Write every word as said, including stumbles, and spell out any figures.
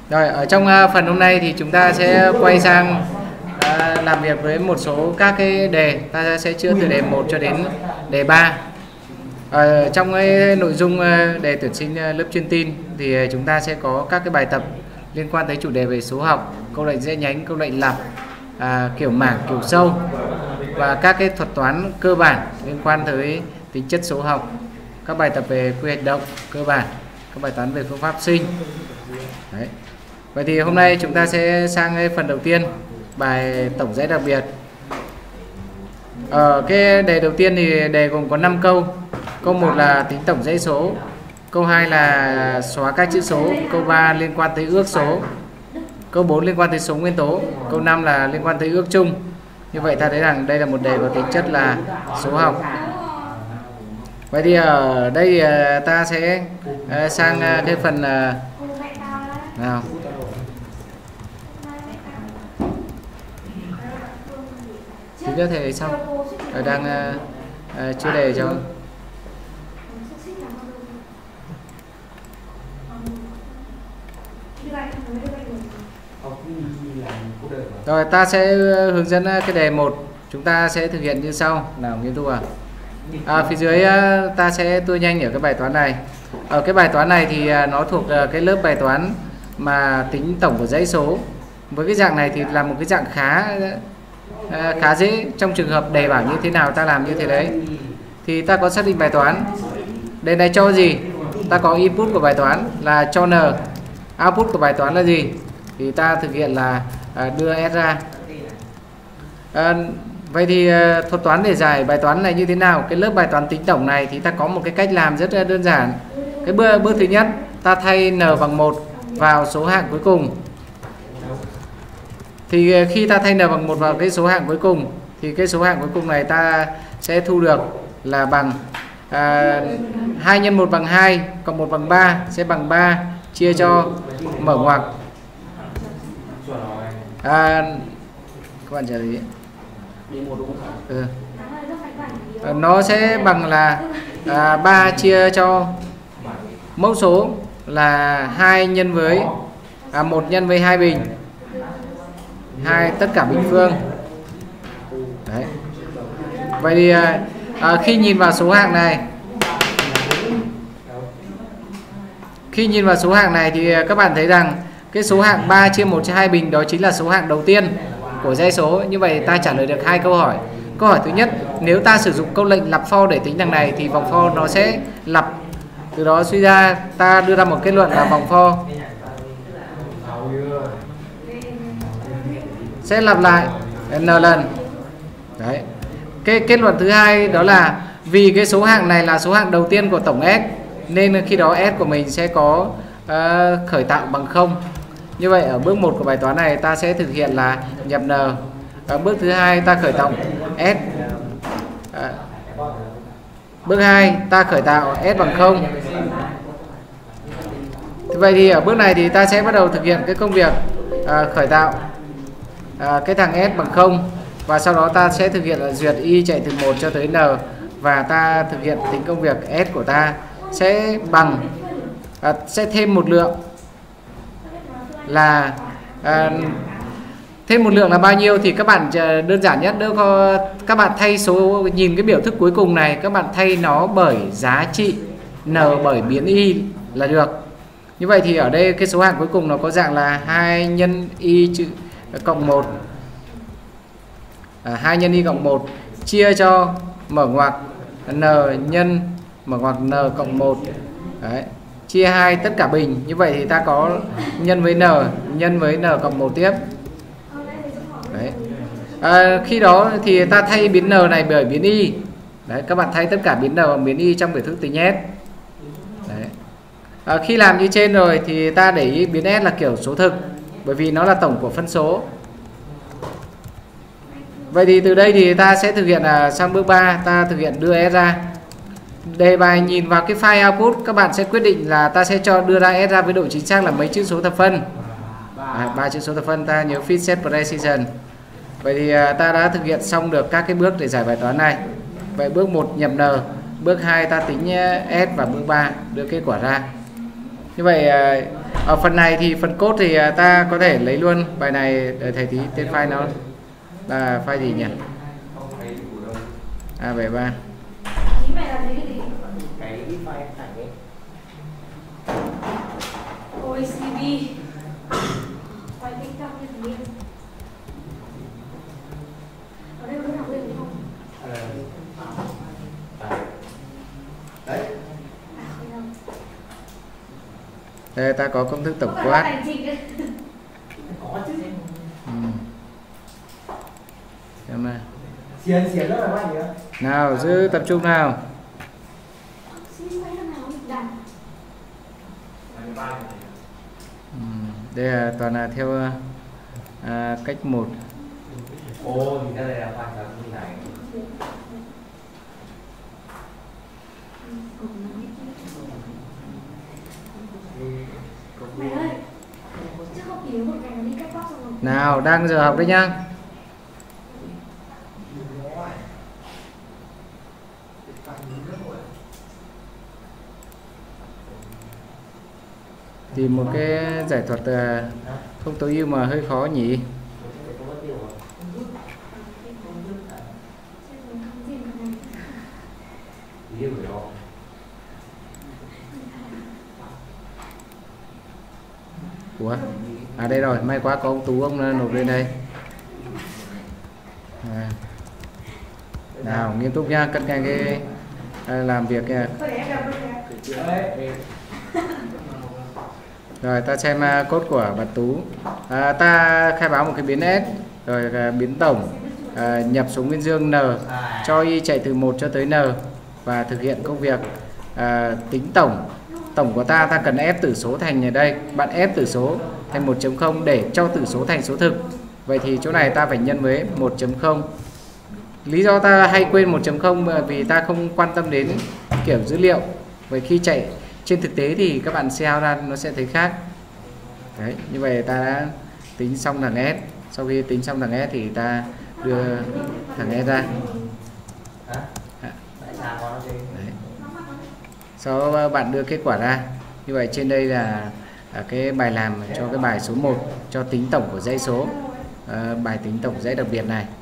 Rồi, ở trong uh, phần hôm nay thì chúng ta sẽ quay sang uh, làm việc với một số các cái đề. Ta sẽ chữa từ đề một cho đến đề ba. Ở trong cái nội dung uh, đề tuyển sinh uh, lớp chuyên tin thì chúng ta sẽ có các cái bài tập liên quan tới chủ đề về số học, câu lệnh dễ nhánh, câu lệnh lặp, uh, kiểu mảng, kiểu sâu và các cái thuật toán cơ bản liên quan tới tính chất số học, các bài tập về quy hoạch động cơ bản, các bài toán về phương pháp sinh. Đấy. Vậy thì hôm nay chúng ta sẽ sang cái phần đầu tiên, bài tổng dãy đặc biệt. Ở cái đề đầu tiên thì đề gồm có năm câu. Câu một là tính tổng dãy số, câu hai là xóa các chữ số, câu ba liên quan tới ước số, câu bốn liên quan tới số nguyên tố, câu năm là liên quan tới ước chung. Như vậy ta thấy rằng đây là một đề có tính chất là số học. Vậy thì ở đây ta sẽ sang cái phần nào tí nữa thầy xong ở đang uh, chưa đề cho. Rồi ta sẽ hướng dẫn cái đề một, chúng ta sẽ thực hiện như sau. Nào nghiêm túc à? À, phía dưới ta sẽ tua nhanh ở cái bài toán này. Ở cái bài toán này thì nó thuộc cái lớp bài toán mà tính tổng của dãy số. Với cái dạng này thì là một cái dạng khá khá dễ. Trong trường hợp đề bảo như thế nào ta làm như thế đấy. Thì ta có xác định bài toán. Đề này cho gì? Ta có input của bài toán là cho n. Output của bài toán là gì? Thì ta thực hiện là đưa S ra. À, vậy thì thuật toán để giải bài toán này như thế nào? Cái lớp bài toán tính tổng này thì ta có một cái cách làm rất là đơn giản. Cái bước, bước thứ nhất, ta thay n bằng một vào số hạng cuối cùng. Thì khi ta thay n bằng một vào cái số hạng cuối cùng thì cái số hạng cuối cùng này ta sẽ thu được là bằng à, hai nhân một bằng hai cộng một bằng ba sẽ bằng ba chia cho mở ngoặc. À, các bạn trả lời. Ừ. À, nó sẽ bằng là à, ba chia cho mẫu số là hai nhân với à, một nhân với hai bình, hai tất cả bình phương. Đấy. Vậy thì à, khi nhìn vào số hạng này khi nhìn vào số hạng này thì các bạn thấy rằng cái số hạng ba chia một chia hai bình đó chính là số hạng đầu tiên của dãy số. Như vậy ta trả lời được hai câu hỏi. Câu hỏi thứ nhất, nếu ta sử dụng câu lệnh lặp for để tính đằng này thì vòng for nó sẽ lặp. Từ đó suy ra ta đưa ra một kết luận là vòng for sẽ lặp lại n lần. Đấy. Cái kết luận thứ hai đó là vì cái số hạng này là số hạng đầu tiên của tổng S nên khi đó S của mình sẽ có uh, khởi tạo bằng không. Như vậy ở bước một của bài toán này ta sẽ thực hiện là nhập n. Ở bước thứ hai ta khởi tạo S. À, bước hai ta khởi tạo S bằng không. Vậy thì ở bước này thì ta sẽ bắt đầu thực hiện cái công việc à, khởi tạo à, cái thằng S bằng không và sau đó ta sẽ thực hiện là duyệt y chạy từ một cho tới n và ta thực hiện tính công việc S của ta sẽ bằng à, sẽ thêm một lượng là à, thêm một lượng là bao nhiêu thì các bạn đơn giản nhất nếu có các bạn thay số, nhìn cái biểu thức cuối cùng này các bạn thay nó bởi giá trị n bởi biến y là được. Như vậy thì ở đây cái số hạng cuối cùng nó có dạng là hai nhân y chữ cộng một, à, hai nhân y cộng một chia cho mở ngoặc n nhân mở ngoặc n cộng một. Đấy. Chia hai tất cả bình. Như vậy thì ta có nhân với n nhân với n cộng một tiếp. Đấy. À, khi đó thì ta thay biến n này bởi biến y. Đấy, các bạn thay tất cả biến n bằng biến y trong biểu thức tính S. Đấy. À, khi làm như trên rồi thì ta để ý biến S là kiểu số thực bởi vì nó là tổng của phân số. Vậy thì từ đây thì ta sẽ thực hiện là sang bước ba, ta thực hiện đưa S ra. Đề bài nhìn vào cái file output các bạn sẽ quyết định là ta sẽ cho đưa ra S ra với độ chính xác là mấy chữ số thập phân. À, ba chữ số thập phân, ta nhớ fit set precision. Vậy thì ta đã thực hiện xong được các cái bước để giải bài toán này. Vậy bước một nhập n, bước hai ta tính S và bước ba đưa kết quả ra. Như vậy Ở phần này thì phần code thì ta có thể lấy luôn bài này để thầy tí tên file nó là file gì nhỉ? A bảy ba. Cái file ảnh ấy. ô xê bê. Quay TikTok như thế. Ở đây có đọc lên không? Đấy. Đây ta có công thức tổng quát. Có chứ. Ừ. Xem nào. Xiên xiên rất là mạnh nhỉ? Nào giữ tập trung nào. Ừ. Đây là toàn là theo à, cách một. Ồ, thì ra đây là hoàn toàn như này. Mày ơi, chứ không chỉ một ngày nó đi cắt tóc xong rồi. Nào đang giờ học đấy nhá. Tìm một cái giải thuật uh, không tối ưu mà hơi khó nhỉ. Ủa? À đây rồi, may quá có ông Tú ông nộp lên đây. À. Nào nghiêm túc nha, cất nhanh cái à, làm việc nha. Rồi ta xem uh, code của bạn Tú. À, ta khai báo một cái biến S, rồi uh, biến tổng, uh, nhập số nguyên dương n, cho y chạy từ một cho tới n và thực hiện công việc uh, tính tổng. Tổng của ta ta cần ép tử số thành ở đây, bạn ép tử số thành một chấm không để cho tử số thành số thực. Vậy thì chỗ này ta phải nhân với một chấm không. Lý do ta hay quên một chấm không vì ta không quan tâm đến kiểu dữ liệu. Vậy khi chạy trên thực tế thì các bạn xem ra nó sẽ thấy khác. Đấy, như vậy ta đã tính xong thằng S. Sau khi tính xong thằng S thì ta đưa thằng S ra. Đấy. Sau đó bạn đưa kết quả ra. Như vậy trên đây là cái bài làm cho cái bài số một cho tính tổng của dãy số, à, bài tính tổng dãy đặc biệt này.